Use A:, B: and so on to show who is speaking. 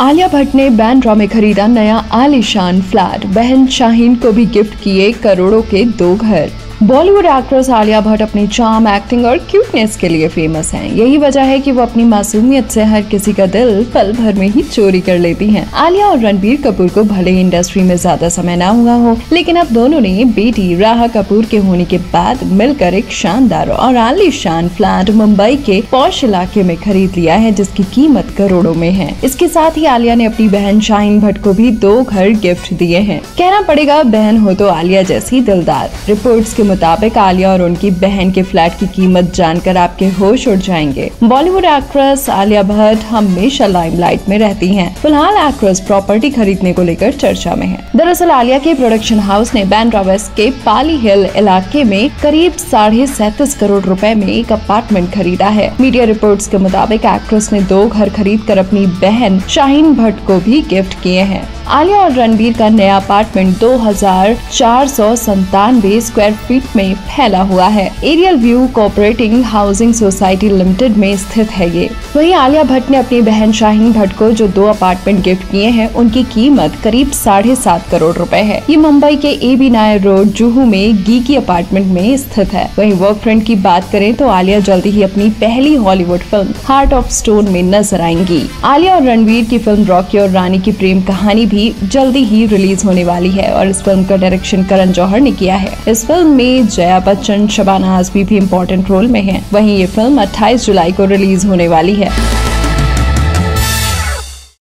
A: आलिया भट्ट ने बैंड्रा में खरीदा नया आलीशान फ्लैट, बहन शाहीन को भी गिफ्ट किए करोड़ों के 2 घर। बॉलीवुड एक्ट्रेस आलिया भट्ट अपनी चार्म, एक्टिंग और क्यूटनेस के लिए फेमस हैं। यही वजह है कि वो अपनी मासूमियत से हर किसी का दिल पल भर में ही चोरी कर लेती हैं। आलिया और रणबीर कपूर को भले ही इंडस्ट्री में ज्यादा समय ना हुआ हो, लेकिन अब दोनों ने बेटी राहा कपूर के होने के बाद मिलकर एक शानदार और आलीशान फ्लैट मुंबई के पॉश इलाके में खरीद लिया है, जिसकी कीमत करोड़ों में है। इसके साथ ही आलिया ने अपनी बहन शाहीन भट्ट को भी 2 घर गिफ्ट दिए हैं। कहना पड़ेगा, बहन हो तो आलिया जैसी दिलदार। रिपोर्ट्स के मुताबिक आलिया और उनकी बहन के फ्लैट की कीमत जानकर आपके होश उड़ जाएंगे। बॉलीवुड एक्ट्रेस आलिया भट्ट हमेशा लाइमलाइट में रहती हैं। फिलहाल एक्ट्रेस प्रॉपर्टी खरीदने को लेकर चर्चा में है। दरअसल आलिया के प्रोडक्शन हाउस ने बैंड्रा वेस्ट के पाली हिल इलाके में करीब 37.5 करोड़ रुपए में एक अपार्टमेंट खरीदा है। मीडिया रिपोर्ट्स के मुताबिक एक्ट्रेस ने 2 घर खरीद कर अपनी बहन शाहीन भट्ट को भी गिफ्ट किए हैं। आलिया और रणबीर का नया अपार्टमेंट 2497 स्क्वायर फीट में फैला हुआ है। Aerial view cooperating housing society limited में स्थित है ये। वहीं आलिया भट्ट ने अपनी बहन शाहीन भट्ट को जो 2 अपार्टमेंट गिफ्ट किए हैं, उनकी कीमत करीब 7.5 करोड़ रुपए है। ये मुंबई के AB नायर रोड जुहू में गीकी अपार्टमेंट में स्थित है। वहीं वर्क फ्रंट की बात करें तो आलिया जल्दी ही अपनी पहली Hollywood film Heart of Stone में नजर आएंगी। आलिया और रणबीर की फिल्म रॉकी और रानी की प्रेम कहानी भी जल्दी ही रिलीज होने वाली है और इस फिल्म का डायरेक्शन करण जौहर ने किया है। इस फिल्म में जया बच्चन, शबाना आजमी भी इम्पोर्टेंट रोल में हैं। वहीं ये फिल्म 28 जुलाई को रिलीज होने वाली है।